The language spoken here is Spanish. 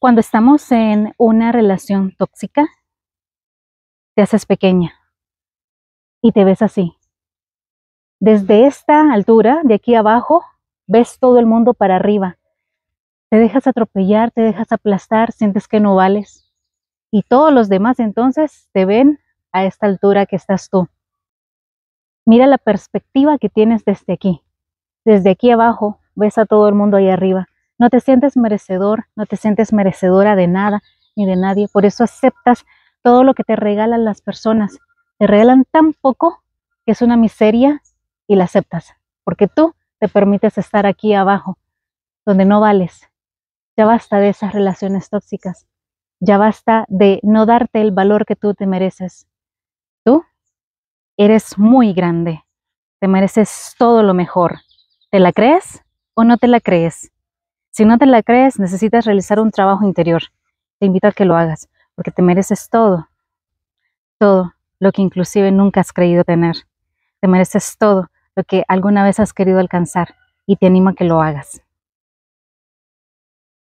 Cuando estamos en una relación tóxica, te haces pequeña y te ves así. Desde esta altura, de aquí abajo, ves todo el mundo para arriba. Te dejas atropellar, te dejas aplastar, sientes que no vales. Y todos los demás entonces te ven a esta altura que estás tú. Mira la perspectiva que tienes desde aquí. Desde aquí abajo, ves a todo el mundo ahí arriba. No te sientes merecedor, no te sientes merecedora de nada ni de nadie. Por eso aceptas todo lo que te regalan las personas. Te regalan tan poco que es una miseria y la aceptas. Porque tú te permites estar aquí abajo, donde no vales. Ya basta de esas relaciones tóxicas. Ya basta de no darte el valor que tú te mereces. Tú eres muy grande. Te mereces todo lo mejor. ¿Te la crees o no te la crees? Si no te la crees, necesitas realizar un trabajo interior. Te invito a que lo hagas, porque te mereces todo, todo lo que inclusive nunca has creído tener. Te mereces todo lo que alguna vez has querido alcanzar y te animo a que lo hagas.